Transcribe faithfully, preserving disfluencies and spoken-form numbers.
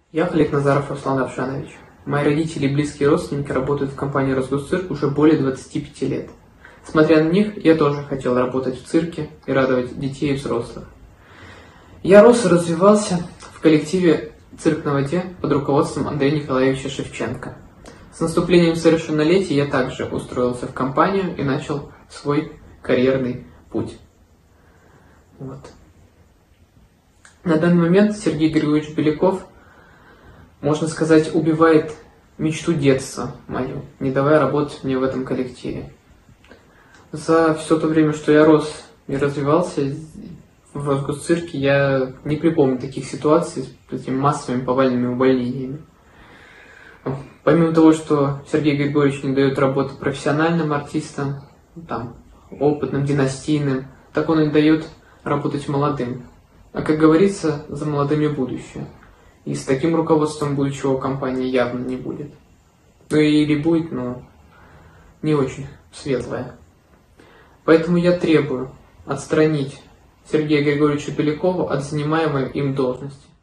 Я Халик Назаров Руслан Равшанович. Мои родители и близкие родственники работают в компании «Росгосцирк» уже более двадцати пяти лет. Смотря на них, я тоже хотел работать в цирке и радовать детей и взрослых. Я рос и развивался в коллективе «Цирк на воде» под руководством Андрея Николаевича Шевченко. С наступлением совершеннолетия я также устроился в компанию и начал свой карьерный путь. Вот. На данный момент Сергей Григорьевич Беляков, можно сказать, убивает мечту детства мою, не давая работать мне в этом коллективе. За все то время, что я рос и развивался в Росгосцирке, я не припомню таких ситуаций с этими массовыми повальными увольнениями. Помимо того, что Сергей Григорьевич не дает работы профессиональным артистам, там, опытным, династийным, так он и дает работать молодым. А как говорится, за молодыми будущее. И с таким руководством будущего компании явно не будет. Ну или будет, но не очень светлое. Поэтому я требую отстранить Сергея Григорьевича Белякова от занимаемой им должности.